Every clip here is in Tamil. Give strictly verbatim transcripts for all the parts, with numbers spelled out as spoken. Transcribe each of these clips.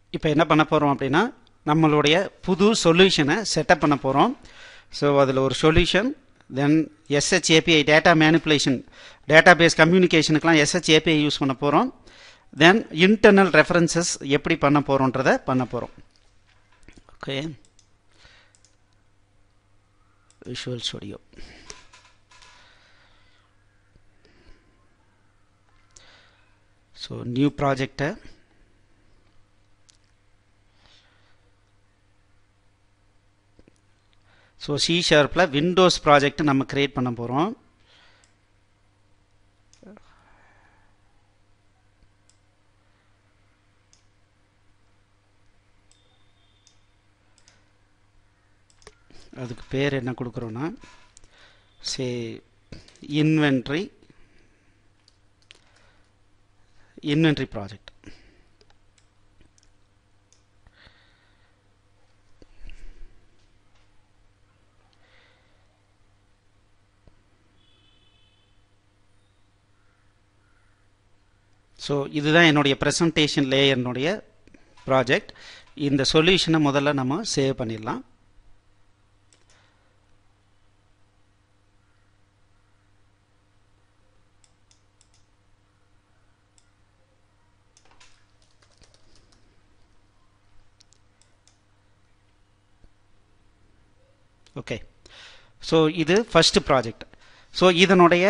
இப்போ என்ன பண்ண போகிறோம் அப்படின்னா நம்மளுடைய புது சொல்யூஷனை செட்டப் பண்ண போகிறோம். ஸோ அதில் ஒரு solution, then SH API data manipulation, data base கம்யூனிகேஷனுக்கெலாம் எஸ்ஹெச் ஏபிஐ யூஸ் பண்ண போகிறோம். தென் இன்டர்னல் ரெஃபரன்சஸ் எப்படி பண்ண போகிறோன்றதை பண்ண போகிறோம். Okay, Visual Studio. So new ப்ராஜெக்டை ஸோ சி ஷார்ப்பில் விண்டோஸ் ப்ராஜெக்ட் நம்ம கிரியேட் பண்ண போகிறோம். அதுக்கு பேர் என்ன கொடுக்குறோன்னா say inventory inventory project. So இதுதான் என்னுடைய ப்ரெசன்டேஷன் லேயர்னுடைய ப்ராஜெக்ட். இந்த சொல்யூஷனை முதல்ல நம்ம சேவ் பண்ணிடலாம். ஓகே, ஸோ இது ஃபஸ்ட்டு ப்ராஜெக்ட். ஸோ இதனுடைய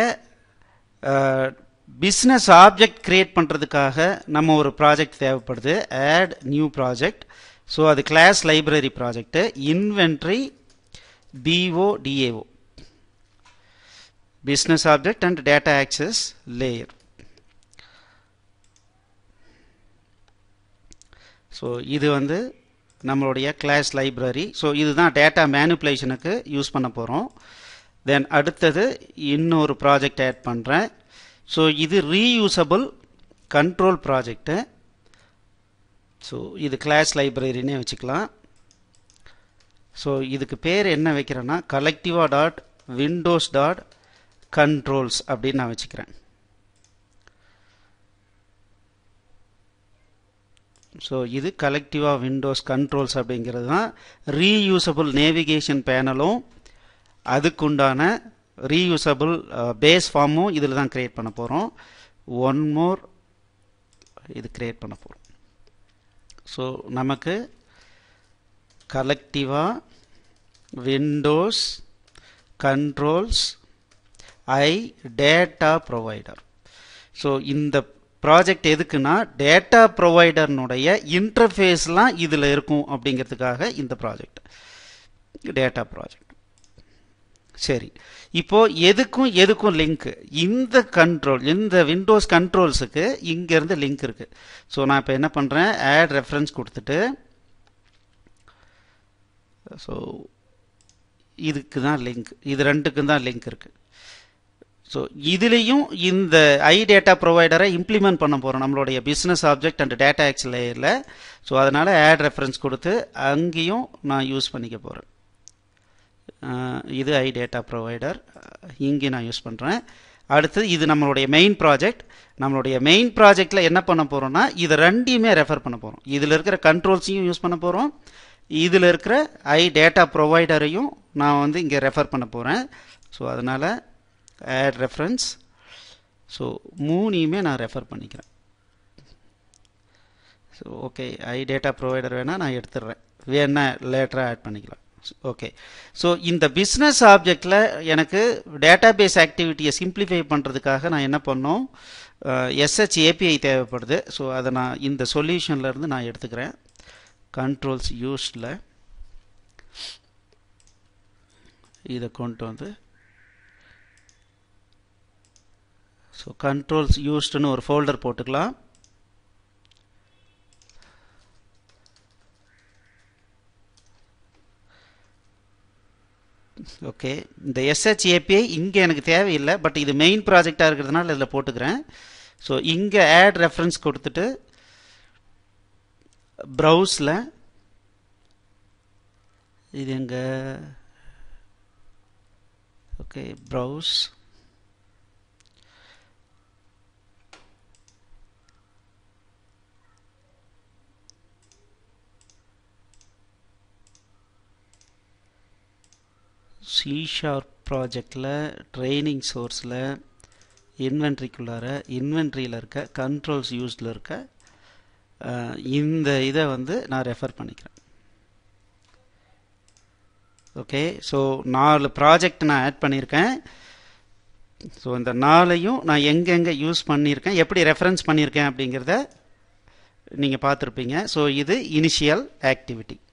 பிஸ்னஸ் ஆப்ஜெக்ட் கிரியேட் பண்ணுறதுக்காக நம்ம ஒரு ப்ராஜெக்ட் தேவைப்படுது. Add new project. ஸோ அது class library project, inventory BODAO, business object and data access layer. So இது வந்து நம்மளுடைய கிளாஸ் லைப்ரரி. ஸோ இதுதான் டேட்டா மேனிப்புலேஷனுக்கு யூஸ் பண்ண போகிறோம். தென் அடுத்தது இன்னொரு ப்ராஜெக்ட் ஆட் பண்ணுறேன். ஸோ இது ரீயூசபிள் கண்ட்ரோல் ப்ராஜெக்டு. ஸோ இது கிளாஸ் லைப்ரரினே வச்சுக்கலாம். ஸோ இதுக்கு பேர் என்ன வைக்கிறேன்னா கலெக்டிவா டாட் விண்டோஸ் டாட் கண்ட்ரோல்ஸ் அப்படின்னு நான் வச்சுக்கிறேன். ஸோ இது கலெக்டிவா விண்டோஸ் கண்ட்ரோல்ஸ் அப்படிங்கிறது தான். ரீயூசபிள் நேவிகேஷன் பேனலும் அதுக்குண்டான ரீயூசபிள் பேஸ் ஃபார்மும் இதில் தான் கிரியேட் பண்ண போகிறோம். ஒன் மோர் இது கிரியேட் பண்ண போகிறோம். ஸோ நமக்கு கலெக்டிவா Windows controls I data provider. So இந்த ப்ராஜெக்ட் எதுக்குன்னா டேட்டா ப்ரொவைடர்னுடைய இன்டர்ஃபேஸ்லாம் இதில் இருக்கும் அப்படிங்கிறதுக்காக இந்த ப்ராஜெக்ட் டேட்டா ப்ராஜெக்ட். சரி, இப்போ எதுக்கும் எதுக்கும் லிங்க், இந்த கண்ட்ரோல் இந்த விண்டோஸ் கண்ட்ரோல்ஸுக்கு இங்கேருந்து லிங்க் இருக்கு. ஸோ நான் இப்போ என்ன பண்ணுறேன், ஆட் ரெஃபரன்ஸ் கொடுத்துட்டு ஸோ இதுக்கு தான் லிங்க், இது ரெண்டுக்கும் தான் லிங்க் இருக்கு. ஸோ இதுலேயும் இந்த ஐ டேட்டா ப்ரொவைடரை இம்ப்ளிமெண்ட் பண்ண போகிறோம் நம்மளுடைய business object and data access லேயரில். ஸோ அதனால் ஆட் ரெஃபரன்ஸ் கொடுத்து அங்கேயும் நான் யூஸ் பண்ணிக்க போகிறேன். இது ஐ டேட்டா ப்ரொவைடர் இங்கே நான் யூஸ் பண்ணுறேன். அடுத்து இது நம்மளுடைய மெயின் ப்ராஜெக்ட். நம்மளுடைய மெயின் ப்ராஜெக்டில் என்ன பண்ண போகிறோம்னா இதை ரெண்டையுமே ரெஃபர் பண்ண போகிறோம். இதில் இருக்கிற கண்ட்ரோல்ஸையும் யூஸ் பண்ண போகிறோம், இதில் இருக்கிற ஐ டேட்டா ப்ரொவைடரையும் நான் வந்து இங்கே ரெஃபர் பண்ண போகிறேன். ஸோ அதனால் ஆட் ரெஃபரன்ஸ். ஸோ மூணையுமே நான் ரெஃபர் பண்ணிக்கிறேன். So okay, I data provider வேணால் நான் எடுத்துடுறேன், வேணா லேட்டராக ஆட் பண்ணிக்கலாம். ஓகே, ஸோ இந்த பிஸ்னஸ் ஆப்ஜெக்டில் எனக்கு டேட்டா பேஸ் ஆக்டிவிட்டியை சிம்பிளிஃபை பண்ணுறதுக்காக நான் என்ன பண்ணோம், எஸ்ஹெச் ஏபிஐ தேவைப்படுது. ஸோ அதை நான் இந்த சொல்யூஷன்லேருந்து நான் எடுத்துக்கிறேன். கண்ட்ரோல்ஸ் யூஸ்டில் இதை கொண்டு வந்து ஸோ கண்ட்ரோல்ஸ் யூஸ்டுன்னு ஒரு ஃபோல்டர் போட்டுக்கலாம். ஓகே, இந்த எஸ்ஹெச் ஏபிஐ இங்கே எனக்கு தேவையில்லை, பட் இது மெயின் ப்ராஜெக்டாக இருக்கிறதுனால இதில் போட்டுக்கிறேன். ஸோ இங்கே ஆட் ரெஃபரன்ஸ் கொடுத்துட்டு ப்ரௌஸில் இது எங்கே, ஓகே ப்ரௌஸ், சி ஷார்ப் ப்ராஜெக்டில் ட்ரைனிங் சோர்ஸில் இன்வென்ட்ரிக்குள்ளார இன்வென்ட்ரியில் இருக்க கண்ட்ரோல்ஸ் யூஸில் இருக்க இந்த இதை வந்து நான் ரெஃபர் பண்ணிக்கிறேன். ஓகே, ஸோ நாலு ப்ராஜெக்ட் நான் ஆட் பண்ணியிருக்கேன். ஸோ இந்த நாளையும் நான் எங்கெங்கே யூஸ் பண்ணியிருக்கேன், எப்படி ரெஃபரன்ஸ் பண்ணியிருக்கேன் அப்படிங்கிறத நீங்கள் பார்த்துருப்பீங்க. ஸோ இது இனிஷியல் ஆக்டிவிட்டி.